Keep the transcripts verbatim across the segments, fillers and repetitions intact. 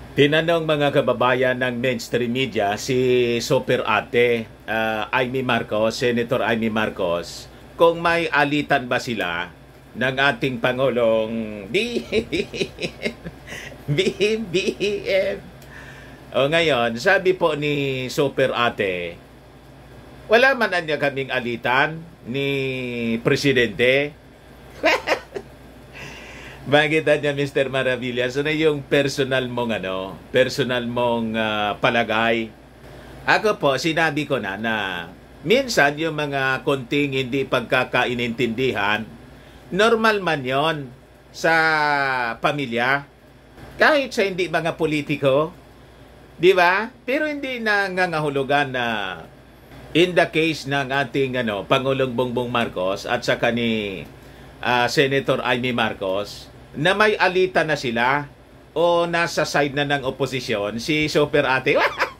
Tinanong mga kababayan ng mainstream media si Super Ate, uh, Amy Marcos, Senator Amy Marcos, kung may alitan ba sila ng ating Pangulong B B M. O ngayon, sabi po ni Super Ate, wala man anya kaming alitan ni Presidente. Makita niya, Mister Maravilla, so na yung personal mong ano, personal mong uh, palagay. Ako po, sinabi ko na na minsan yung mga konting hindi pagkakainintindihan, normal man yon sa pamilya. Kahit sa hindi mga politiko, di ba? Pero hindi na ngangahulugan na in the case ng ating ano, Pangulong Bongbong Marcos at saka ni uh, Senator Amy Marcos, na may alitan na sila o nasa side na ng oposisyon si Super Ate.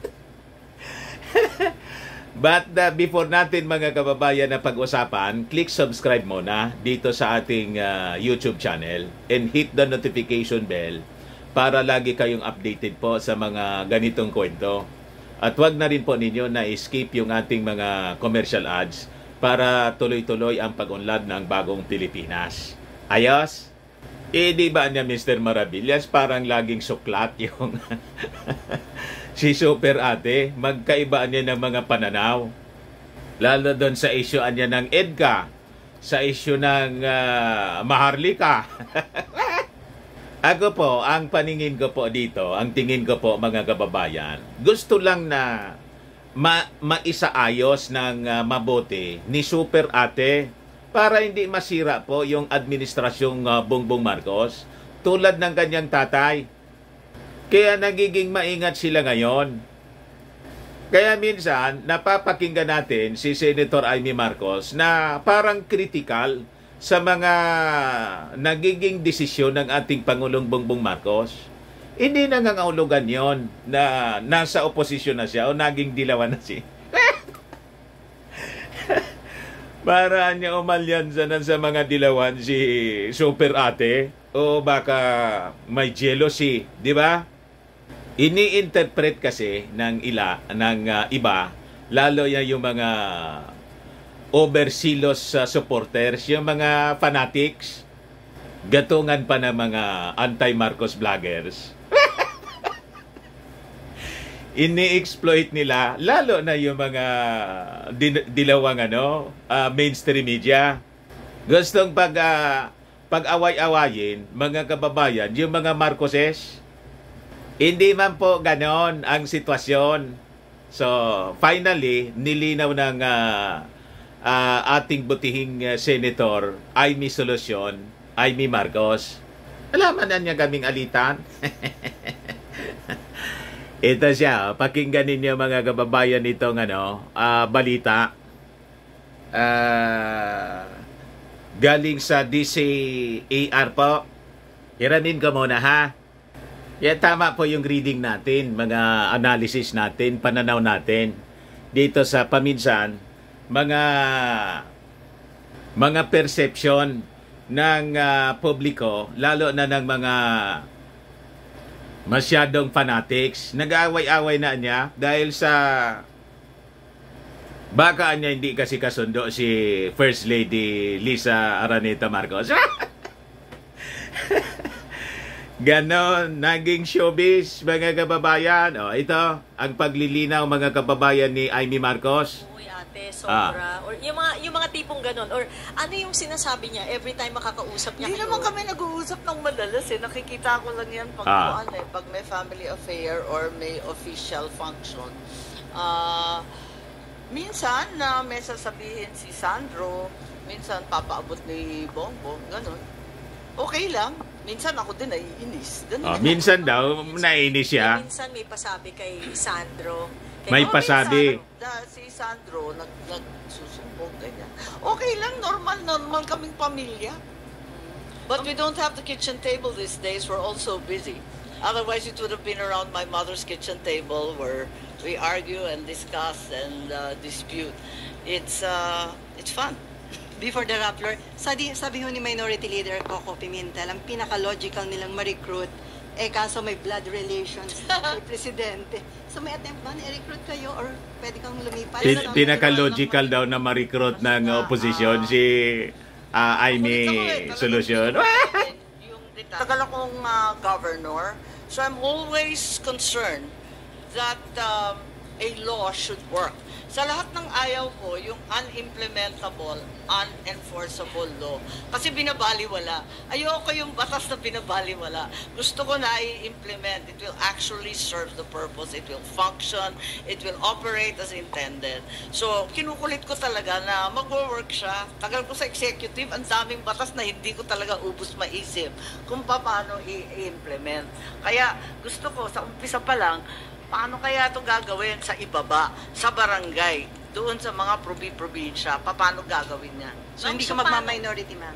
But uh, before natin mga kababayan na pag-usapan, click subscribe muna dito sa ating uh, YouTube channel and hit the notification bell para lagi kayong updated po sa mga ganitong kwento. At wag na rin po ninyo na skip yung ating mga commercial ads para tuloy-tuloy ang pag-unlad ng bagong Pilipinas. Ayos? Eh, di ba niya, Mister Maravillas, parang laging suklat yung si Super Ate. Magkaibaan niya ng mga pananaw. Lalo doon sa issue niya ng EDCA, sa issue ng uh, Maharlika. Ako po, ang paningin ko po dito, ang tingin ko po mga kababayan, gusto lang na ma maisaayos ng uh, mabuti ni Super Ate para hindi masira po yung administrasyong uh, Bongbong Marcos tulad ng kanyang tatay. Kaya nagiging maingat sila ngayon. Kaya minsan, napapakinggan natin si Senator Amy Marcos na parang critical sa mga nagiging desisyon ng ating Pangulong Bongbong Marcos. Hindi nangangahulugan yon na nasa oposisyon na siya o naging dilawan na siya. Para niya umalyansa na sa mga dilawan si Super Ate o baka may jealousy, di ba? Ini-interpret kasi ng ila ng uh, iba, lalo yan yung mga overzealous uh, supporters, yung mga fanatics, gatungan pa ng mga anti-Marcos vloggers. Ini-exploit nila, lalo na yung mga dilawang ano, uh, mainstream media. Gustong pag, uh, pag-away-awayin, mga kababayan, yung mga Marcoses, hindi man po ganon ang sitwasyon. So, finally, nilinaw ng uh, uh, ating butihing uh, Senator, Amy Solution, Amy Marcos. Alaman na niya kaming alitan. Ito siya, pakinggan ninyo mga kababayan itong ano, uh, balita. Uh, galing sa D C A R po. Hiramin ko muna ha. Yan, tama po yung reading natin, mga analysis natin, pananaw natin. Dito sa paminsan, mga mga perception ng uh, publiko, lalo na ng mga masyadong fanatics, nag-aaway-away na niya dahil sa baka niya hindi kasi kasundo si First Lady Lisa Araneta Marcos. Ganon, naging showbiz mga kababayan. O, ito, ang paglilinaw mga kababayan ni Amy Marcos. Uy ate, sobra. Ah. Or yung mga, yung mga tipong ganon. Or ano yung sinasabi niya every time makakausap niya Hindi kayo? naman kami nag-uusap ng madalas eh. Nakikita ko lang yan pag, Ah. ano, eh, pag may family affair or may official function. Ah... Minsan na may sasabihin si Sandro, minsan papaabot ni Bongbong, ganun. Okay lang. Minsan ako din naiinis. Ganun. Oh, minsan daw, naiinis siya. Minsan may pasabi kay Sandro. Kay May Oh, pasabi. Sandro, da, si Sandro nag, nagsusumbong, ganyan. Okay lang, normal, normal kaming pamilya. But we don't have the kitchen table these days. We're all so busy. Otherwise, it would have been around my mother's kitchen table where we argue and discuss and uh, dispute. It's uh, it's fun. Before the Rappler, sabi, sabi ho ni Minority Leader Coco Pimentel, ang pinaka-logical nilang ma-recruit Eh, kaso may blood relations kay Presidente. So may attempt ba na i-recruit kayo or pwede kang lumipat? Pin, sa- pinaka-logical daw na ma-recruit ng opposition si uh, Aimee Solution. Yung tagal akong uh, governor, so I'm always concerned that um, a law should work. Sa lahat ng ayaw ko, yung unimplementable, unenforceable law. Kasi binabaliwala. Ayoko yung batas na binabaliwala. Gusto ko na i-implement. It will actually serve the purpose. It will function. It will operate as intended. So, kinukulit ko talaga na mag-work siya. Tagal ko sa executive, ang daming batas na hindi ko talaga ubus maisip kung paano i-implement. Kaya gusto ko, sa umpisa pa lang, paano kaya ito gagawin sa ibaba, sa barangay, doon sa mga probi-probinsya, paano gagawin niya? So, hindi ka magma-minority, ma'am?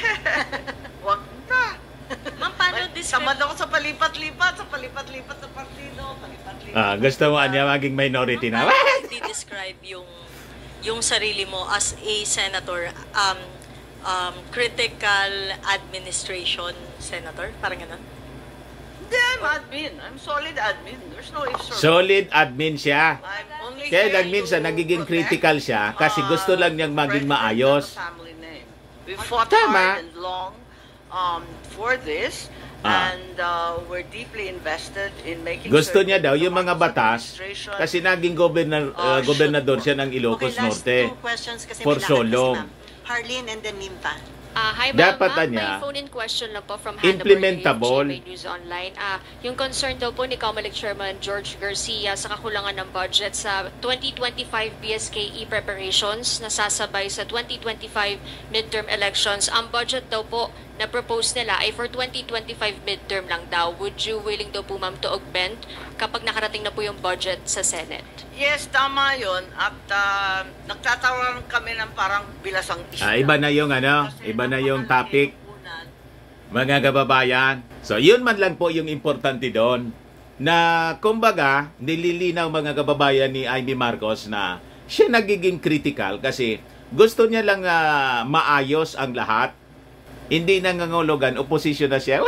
Huwag na. Ma'am, paano describe... Tamad ako sa palipat-lipat, sa palipat-lipat na partido, palipat-lipat. Ah, gusto mo niya maging minority na. Paano di-describe yung, yung sarili mo as a senator, um, um, critical administration senator? Parang ganun? Hindi, I'm admin. I'm solid admin. There's no ifs or buts. Solid admin siya. I'm only Kaya here lang minsan to nagiging protect, critical siya kasi uh, gusto lang niyang maging the maayos. family name. We fought Tama. hard and long um, for this, Ah. and uh, we're deeply invested in making Gusto sure niya that daw the yung mga Marcos batas administration, kasi naging gobernar, uh, uh, gobernador should siya ng Ilocos Okay, last Norte. two questions kasi For may so lakad kasi, long. ma'am. Harleen and then Nimpa. Ah, hi ma'am, Dapat ma'am, niya, may phone-in question lang po from Hannah implementable. Bernal, G M A News Online. Ah, yung concern daw po ni Comelec Chairman George Garcia sa kakulangan ng budget sa twenty twenty-five B S K E preparations na sasabay sa twenty twenty-five midterm elections. Ang budget daw po na propose nila ay for twenty twenty-five midterm lang daw. Would you willing daw po ma'am to augment kapag nakarating na po yung budget sa Senate? Yes, tama yun. At uh, nagtatawaran kami ng parang bilasang isda. Ah, iba na yung ano, Kasi iba na yung napakalaki topic, yung unan. mga kababayan. So, yun man lang po yung importante doon na kumbaga nililinaw mga kababayan ni Aimee Marcos na siya nagiging critical kasi gusto niya lang uh, maayos ang lahat. Hindi nangangulugan, opposition na siya.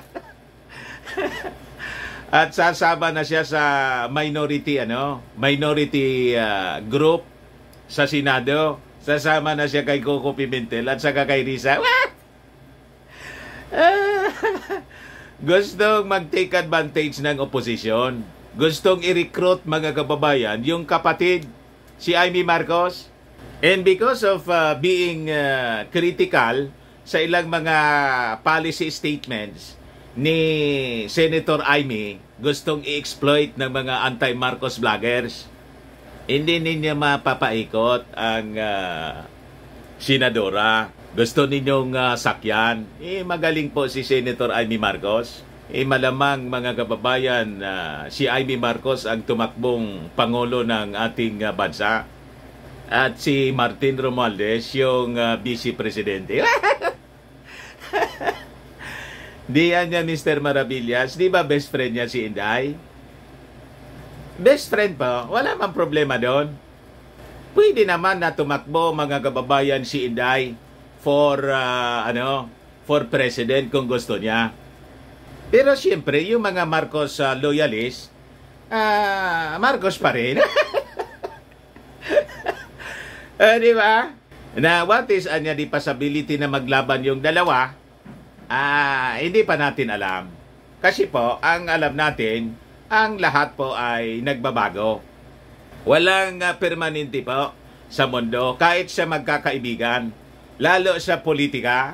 At sasama na siya sa minority ano, minority uh, group sa Senado. Sasama na siya kay Coco Pimentel at saka kay Risa. Gustong mag-take advantage ng opposition. Gustong i-recruit mga kababayan yung kapatid si Aimee Marcos. And because of uh, being uh, critical sa ilang mga policy statements ni Senator Aimee, gustong i-exploit ng mga anti-Marcos vloggers. Hindi ninyo mapapaikot ang uh, senadora. Gusto ninyong uh, sakyan. Eh, magaling po si Senator Aimee Marcos. Eh, malamang mga kababayan, uh, si Aimee Marcos ang tumakbong pangulo ng ating uh, bansa. At si Martin Romualdez, yung uh, Vice Presidente. Di yan niya, Mister Maravillas. Di ba best friend niya si Inday? Best friend pa. Wala mang problema doon. Pwede naman na tumakbo mga kababayan si Inday for, uh, ano, for president kung gusto niya. Pero siyempre, yung mga Marcos uh, loyalists, uh, Marcos pa rin. Uh, di ba? Na what is anya the possibility na maglaban yung dalawa? Ah, hindi pa natin alam. Kasi po, ang alam natin, ang lahat po ay nagbabago. Walang uh, permanente po sa mundo, kahit sa magkakaibigan, lalo sa politika.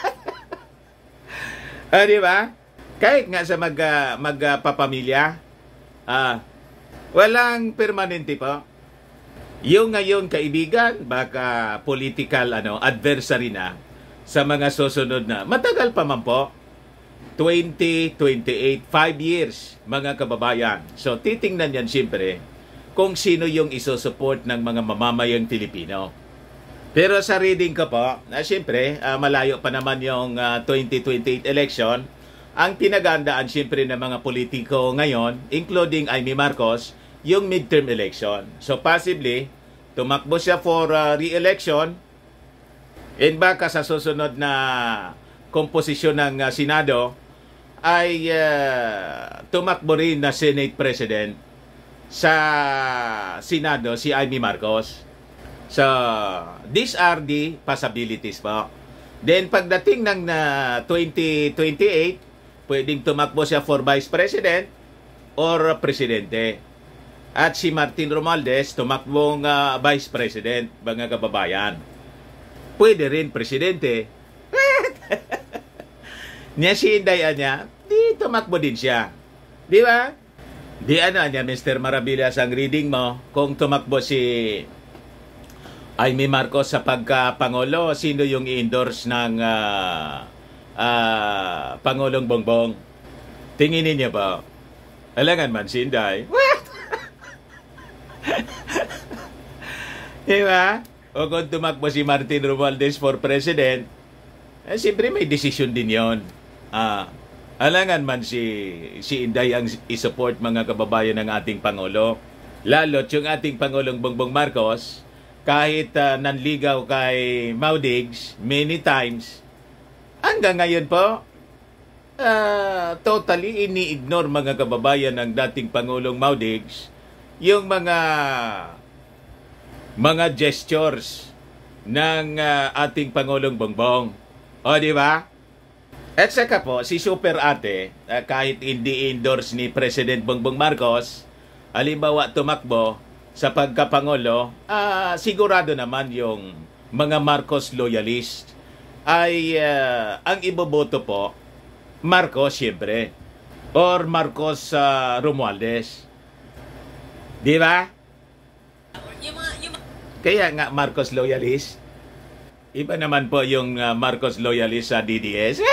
uh, di ba? Kahit nga sa mag, uh, magpapamilya, uh, walang permanente po. Yung ngayon kaibigan, baka political ano, adversary na sa mga susunod na. Matagal pa man po. twenty twenty-eight, five years, mga kababayan. So, titingnan yan siyempre kung sino yung isusupport ng mga mamamayang Pilipino. Pero sa reading ko po, na siyempre, uh, malayo pa naman yung uh, twenty twenty-eight election. Ang pinagandaan siyempre ng mga politiko ngayon, including Aimee Marcos, yung midterm election. So possibly, tumakbo siya for uh, re-election and baka sa susunod na komposisyon ng uh, Senado, ay uh, tumakbo rin na Senate President sa Senado, si Amy Marcos. So, these are the possibilities po. Then, pagdating ng uh, twenty twenty-eight, pwedeng tumakbo siya for Vice President or Presidente. At si Martin Romualdez, tumakbong uh, Vice President, mga kababayan. Pwede rin Presidente. Niya si Inday niya, di tumakbo din siya. Di ba? Di ano niya, Mister Maravillas, ang reading mo, kung tumakbo si Amy Marcos sa pagka-Pangulo, sino yung i-endorse ng uh, uh, Pangulong Bongbong? Tinginin niyo ba? Alangan man si Inday. Diba? O kung tumakbo si Martin Romualdez for President, eh, siyempre may desisyon din yon. Ah, alangan man si, si Inday ang isupport, mga kababayan, ng ating Pangulo. Lalo't yung ating Pangulong Bongbong Marcos, kahit uh, nanligaw kay Maudigs many times, hanggang ngayon po, uh, totally ini-ignore, mga kababayan, ng dating Pangulong Maudigs yung mga mga gestures ng uh, ating Pangulong Bongbong. O, di ba? At saka po, si Super Ate, uh, kahit hindi endorse ni President Bongbong Marcos, halimbawa tumakbo sa pagkapangulo, uh, sigurado naman yung mga Marcos loyalist ay uh, ang iboboto po, Marcos siyempre, or Marcos uh, Romualdez. Di ba? Kaya nga Marcos loyalist. Iba naman po yung uh, Marcos loyalist sa D D S.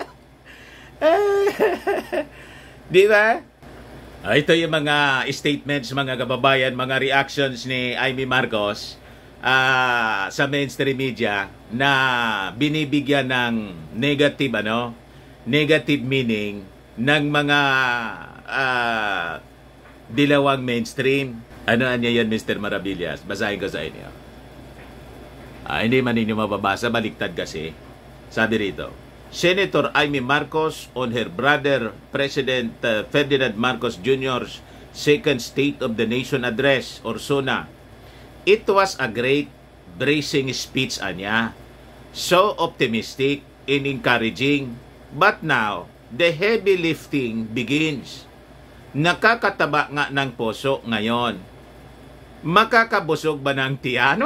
Di ba? Uh, ito yung mga statements, mga kababayan, mga reactions ni Amy Marcos uh, sa mainstream media na binibigyan ng negative, ano, negative meaning ng mga uh, dilawang mainstream. Ano niya yan, Mister Maravillas? Basahin ko sa inyo. Ah, hindi man ninyo mababasa, baliktad kasi. Sabi rito, Senator Amy Marcos on her brother President uh, Ferdinand Marcos Junior's second State of the Nation address or SONA. It was a great bracing speech, anya. So optimistic and encouraging. But now, the heavy lifting begins. Nakakataba nga ng puso ngayon. Makakabusog ba ng tiyan?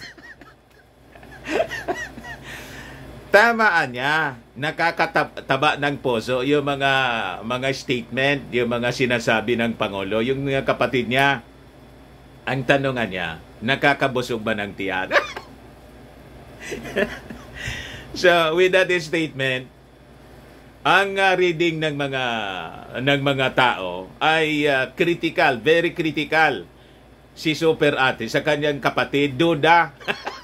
Tamaan niya. Nakakataba ng puso yung mga mga statement, yung mga sinasabi ng Pangulo, yung mga kapatid niya. Ang tanongan niya, nakakabusog ba ng tiyan? So, with that statement, ang uh, reading ng mga ng mga tao ay uh, critical, very critical. Si Super Ate sa kanyang kapatid, duda.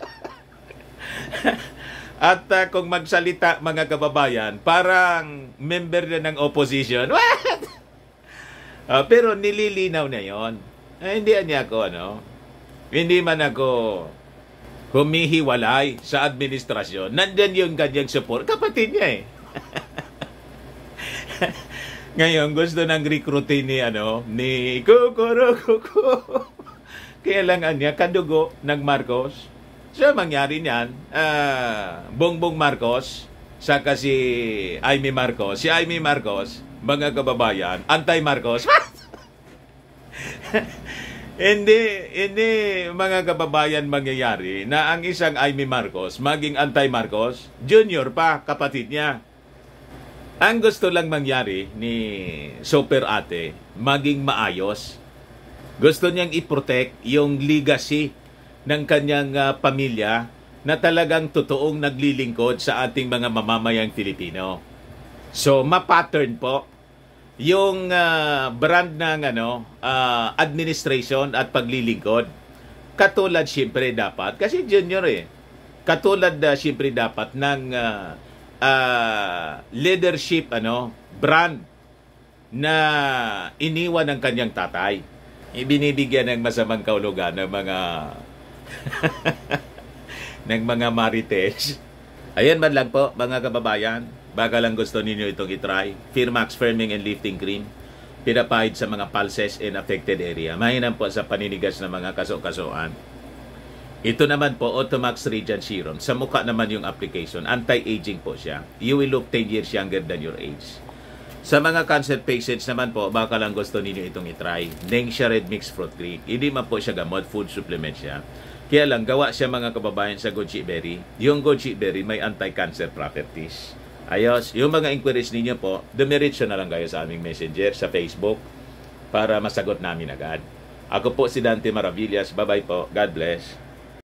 At uh, kung magsalita, mga kababayan, parang member na ng opposition. What? Uh, pero nililinaw na yon. Eh, hindi niya ako, ano? Hindi man ako humihiwalay sa administrasyon. Nandyan yung kanyang support. Kapatid niya eh. Ngayon, gusto nang recruitin ni, ano, ni Kukuro Kuku. Kaya lang niya, kadugo ng Marcos. So, mangyari niyan, uh, Bongbong Marcos, saka si Amy Marcos. Si Amy Marcos, mga kababayan, anti-Marcos. Hindi, hindi, mga kababayan, mangyayari na ang isang Amy Marcos maging anti-Marcos, junior pa, kapatid niya. Ang gusto lang mangyari ni Super Ate, maging maayos. Gusto niyang i-protect yung legacy ng kanyang uh, pamilya na talagang totoong naglilingkod sa ating mga mamamayang Pilipino. So, ma-pattern po yung uh, brand ng ano, uh, administration at paglilingkod. Katulad siyempre dapat, kasi junior eh, katulad uh, siyempre dapat ng uh, uh, leadership ano, brand na iniwan ng kanyang tatay. Ibinibigyan ng masamang kaulugan ng mga ng mga marites. Ayan man lang po, mga kababayan. baka lang gusto ninyo itong itry. Firmax Firming and Lifting Cream, pinapahid sa mga pulses in affected area. Mahinam po sa paninigas ng mga kaso-kasuan. Ito naman po, Automax Radiant Serum. Sa mukha naman yung application. Anti-aging po siya. You will look ten years younger than your age. Sa mga cancer patients naman po, baka lang gusto ninyo itong itry. Nengxia Red Mixed Fruit Cream. Hindi man po siya gamot, food supplement siya. Kaya lang, gawa siya mga kababayan sa goji berry. Yung goji berry may anti-cancer properties. Ayos, yung mga inquiries ninyo po, dumiretso na lang kayo sa aming messenger sa Facebook para masagot namin agad. Ako po si Dante Maravillas. Bye-bye po. God bless.